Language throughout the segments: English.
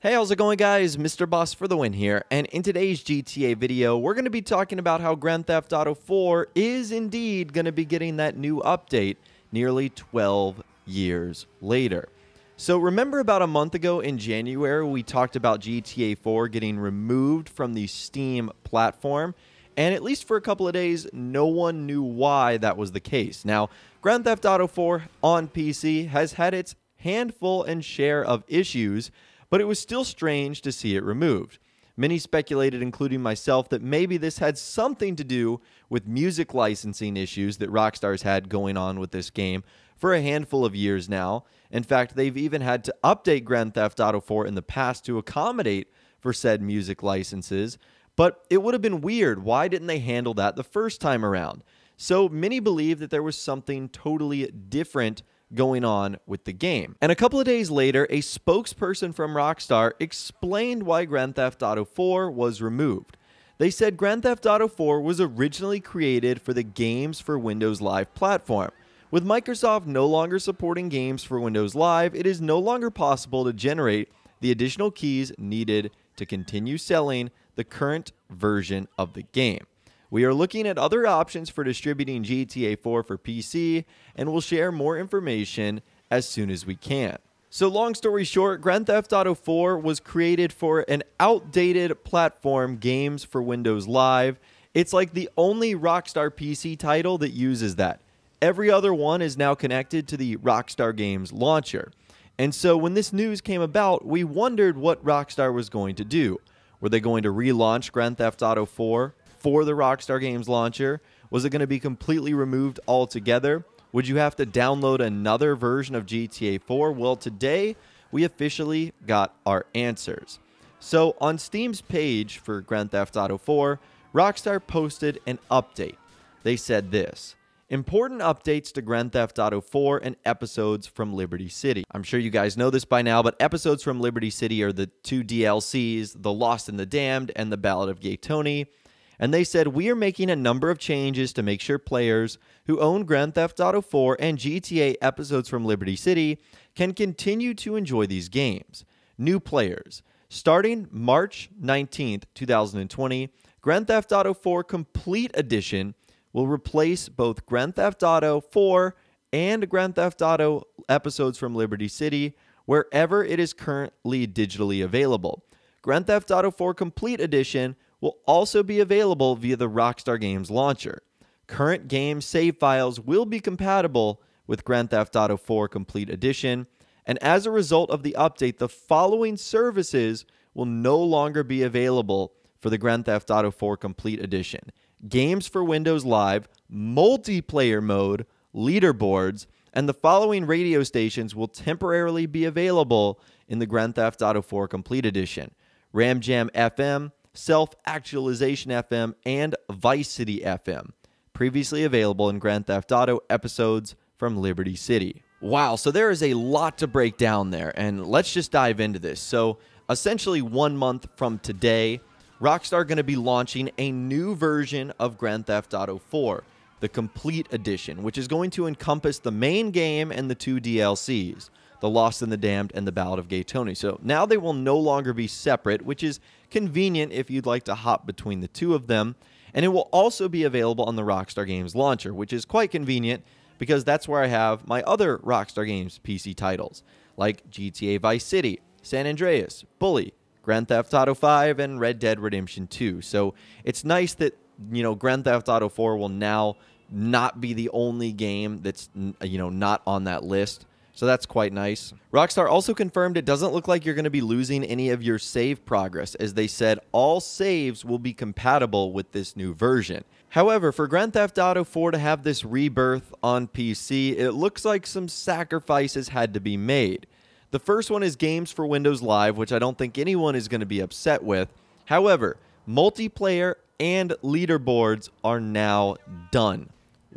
Hey, how's it going, guys? Mr. Boss for the win here, and in today's GTA video, we're going to be talking about how Grand Theft Auto 4 is indeed going to be getting that new update nearly 12 years later. So remember about a month ago in January, we talked about GTA 4 getting removed from the Steam platform, and at least for a couple of days, no one knew why that was the case. Now, Grand Theft Auto 4 on PC has had its handful and share of issues, but it was still strange to see it removed. Many speculated, including myself, that maybe this had something to do with music licensing issues that Rockstar's had going on with this game for a handful of years now. In fact, they've even had to update Grand Theft Auto 4 in the past to accommodate for said music licenses. But it would have been weird. Why didn't they handle that the first time around? So many believe that there was something totally different going on with the game. And a couple of days later, a spokesperson from Rockstar explained why Grand Theft Auto 4 was removed. They said Grand Theft Auto 4 was originally created for the Games for Windows Live platform. With Microsoft no longer supporting Games for Windows Live, it is no longer possible to generate the additional keys needed to continue selling the current version of the game. We are looking at other options for distributing GTA 4 for PC, and we'll share more information as soon as we can. So long story short, Grand Theft Auto 4 was created for an outdated platform, Games for Windows Live. It's like the only Rockstar PC title that uses that. Every other one is now connected to the Rockstar Games launcher. And so when this news came about, we wondered what Rockstar was going to do. Were they going to relaunch Grand Theft Auto 4 for the Rockstar Games launcher? Was it going to be completely removed altogether? Would you have to download another version of GTA 4? Well, today we officially got our answers. So on Steam's page for Grand Theft Auto 4, Rockstar posted an update. They said this: important updates to Grand Theft Auto 4 and Episodes from Liberty City. I'm sure you guys know this by now, but Episodes from Liberty City are the two DLCs, The Lost and the Damned and The Ballad of Gay Tony. And they said, we are making a number of changes to make sure players who own Grand Theft Auto 4 and GTA Episodes from Liberty City can continue to enjoy these games. New players. Starting March 19th, 2020, Grand Theft Auto 4 Complete Edition will replace both Grand Theft Auto 4 and Grand Theft Auto Episodes from Liberty City wherever it is currently digitally available. Grand Theft Auto 4 Complete Edition will also be available via the Rockstar Games launcher. Current game save files will be compatible with Grand Theft Auto 4 Complete Edition, and as a result of the update, the following services will no longer be available for the Grand Theft Auto 4 Complete Edition: Games for Windows Live, multiplayer mode, leaderboards, and the following radio stations will temporarily be available in the Grand Theft Auto 4 Complete Edition: Ram Jam FM, Self-Actualization FM, and Vice City FM, previously available in Grand Theft Auto Episodes from Liberty City. Wow, so there is a lot to break down there, and let's just dive into this. So essentially 1 month from today, Rockstar going to be launching a new version of Grand Theft Auto 4, the Complete Edition, which is going to encompass the main game and the two DLCs, The Lost and the Damned and The Ballad of Gay Tony. So now they will no longer be separate, which is convenient if you'd like to hop between the two of them. And it will also be available on the Rockstar Games launcher, which is quite convenient because that's where I have my other Rockstar Games PC titles, like GTA Vice City, San Andreas, Bully, Grand Theft Auto 5, and Red Dead Redemption 2. So it's nice that, Grand Theft Auto 4 will now not be the only game that's, not on that list. So that's quite nice. Rockstar also confirmed it doesn't look like you're going to be losing any of your save progress, as they said all saves will be compatible with this new version. However, for Grand Theft Auto 4 to have this rebirth on PC, it looks like some sacrifices had to be made. The first one is Games for Windows Live, which I don't think anyone is going to be upset with. However, multiplayer and leaderboards are now done.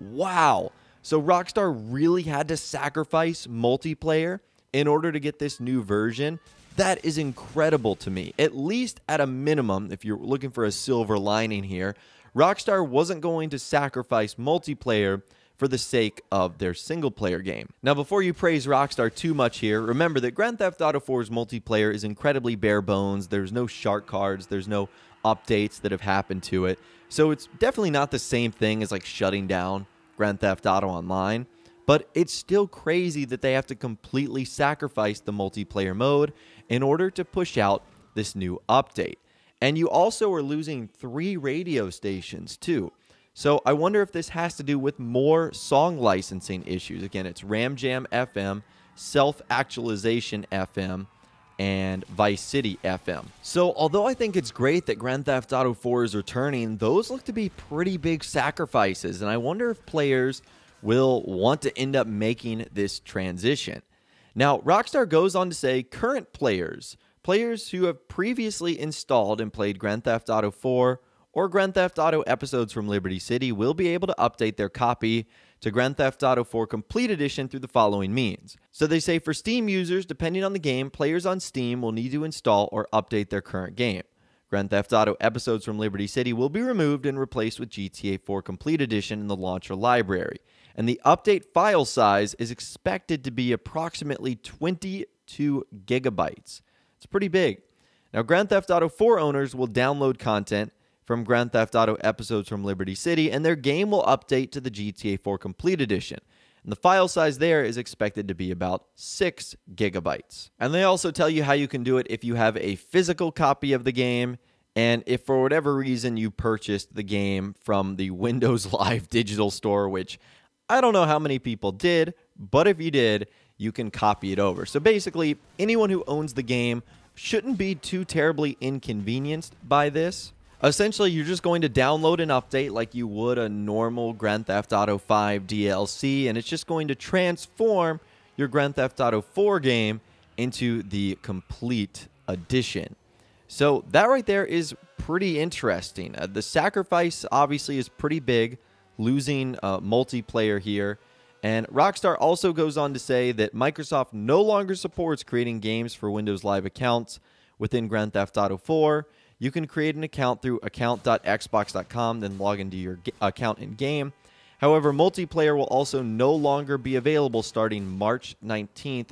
Wow! So Rockstar really had to sacrifice multiplayer in order to get this new version. That is incredible to me. At least at a minimum, if you're looking for a silver lining here, Rockstar wasn't going to sacrifice multiplayer for the sake of their single-player game. Now, before you praise Rockstar too much here, remember that Grand Theft Auto 4's multiplayer is incredibly bare bones. There's no shark cards. There's no updates that have happened to it. So it's definitely not the same thing as like shutting down Grand Theft Auto Online. But it's still crazy that they have to completely sacrifice the multiplayer mode in order to push out this new update. And you also are losing 3 radio stations too. So I wonder if this has to do with more song licensing issues. Again, it's Ram Jam FM, Self-Actualization FM, and Vice City FM. So although I think it's great that Grand Theft Auto 4 is returning, those look to be pretty big sacrifices, and I wonder if players will want to end up making this transition. Now, Rockstar goes on to say current players who have previously installed and played Grand Theft Auto 4 or Grand Theft Auto Episodes from Liberty City will be able to update their copy to Grand Theft Auto 4 Complete Edition through the following means. So they say for Steam users, depending on the game, players on Steam will need to install or update their current game. Grand Theft Auto Episodes from Liberty City will be removed and replaced with GTA 4 Complete Edition in the launcher library. And the update file size is expected to be approximately 22 gigabytes. It's pretty big. Now, Grand Theft Auto 4 owners will download content from Grand Theft Auto Episodes from Liberty City, and their game will update to the GTA 4 Complete Edition. And the file size there is expected to be about 6 gigabytes. And they also tell you how you can do it if you have a physical copy of the game, and if for whatever reason you purchased the game from the Windows Live digital store, which I don't know how many people did, but if you did, you can copy it over. So basically, anyone who owns the game shouldn't be too terribly inconvenienced by this. Essentially, you're just going to download an update like you would a normal Grand Theft Auto 5 DLC, and it's just going to transform your Grand Theft Auto 4 game into the Complete Edition. So that right there is pretty interesting. The sacrifice obviously is pretty big, losing multiplayer here. And Rockstar also goes on to say that Microsoft no longer supports creating games for Windows Live accounts within Grand Theft Auto 4. You can create an account through account.xbox.com, then log into your account in-game. However, multiplayer will also no longer be available starting March 19th,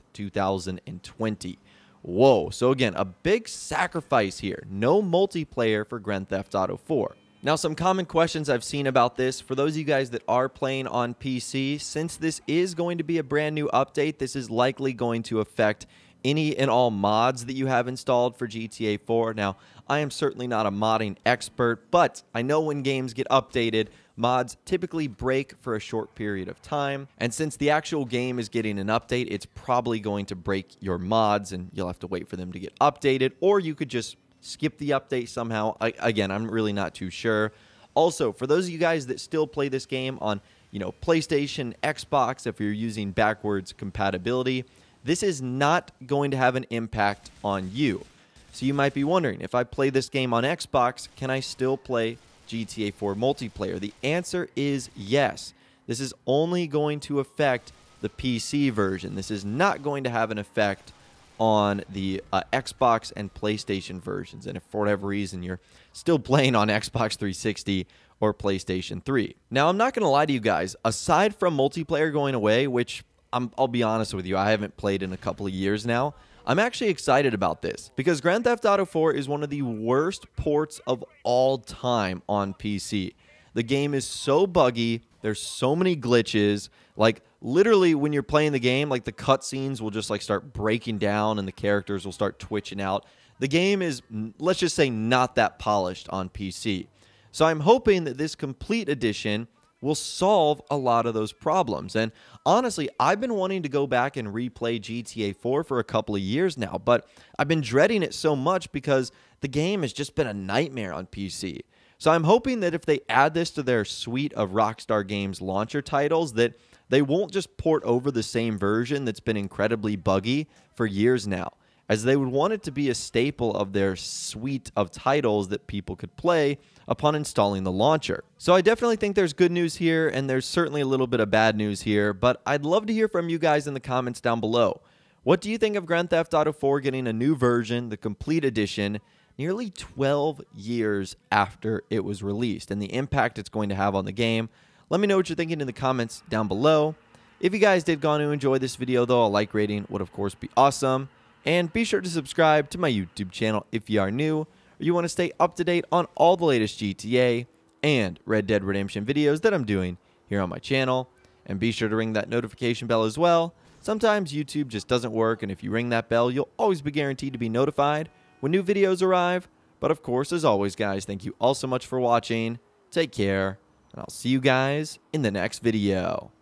2020. Whoa. So again, a big sacrifice here. No multiplayer for Grand Theft Auto 4. Now, some common questions I've seen about this, for those of you guys that are playing on PC, since this is going to be a brand new update, this is likely going to affect any and all mods that you have installed for GTA 4. Now, I am certainly not a modding expert, but I know when games get updated, mods typically break for a short period of time. And since the actual game is getting an update, it's probably going to break your mods, and you'll have to wait for them to get updated, or you could just skip the update somehow. Again, I'm really not too sure. Also, for those of you guys that still play this game on, PlayStation, Xbox, if you're using backwards compatibility, this is not going to have an impact on you. So you might be wondering, if I play this game on Xbox, can I still play GTA 4 multiplayer? The answer is yes. This is only going to affect the PC version. This is not going to have an effect on the Xbox and PlayStation versions. And if for whatever reason you're still playing on Xbox 360 or PlayStation 3. Now, I'm not going to lie to you guys. Aside from multiplayer going away, which I'll be honest with you, I haven't played in a couple of years now, I'm actually excited about this because Grand Theft Auto 4 is one of the worst ports of all time on PC. The game is so buggy. There's so many glitches. Like, literally, when you're playing the game, like, the cutscenes will just, like, start breaking down and the characters will start twitching out. The game is, let's just say, not that polished on PC. So I'm hoping that this Complete Edition will solve a lot of those problems. And honestly, I've been wanting to go back and replay GTA 4 for a couple of years now, but I've been dreading it so much because the game has just been a nightmare on PC. So I'm hoping that if they add this to their suite of Rockstar Games launcher titles, that they won't just port over the same version that's been incredibly buggy for years now, as they would want it to be a staple of their suite of titles that people could play upon installing the launcher. So I definitely think there's good news here, and there's certainly a little bit of bad news here, but I'd love to hear from you guys in the comments down below. What do you think of Grand Theft Auto 4 getting a new version, the Complete Edition, nearly 12 years after it was released, and the impact it's going to have on the game? Let me know what you're thinking in the comments down below. If you guys did go on to enjoy this video, though, a like rating would, of course, be awesome. And be sure to subscribe to my YouTube channel if you are new, or you want to stay up to date on all the latest GTA and Red Dead Redemption videos that I'm doing here on my channel. And be sure to ring that notification bell as well. Sometimes YouTube just doesn't work, and if you ring that bell, you'll always be guaranteed to be notified when new videos arrive. But of course, as always, guys, thank you all so much for watching. Take care, and I'll see you guys in the next video.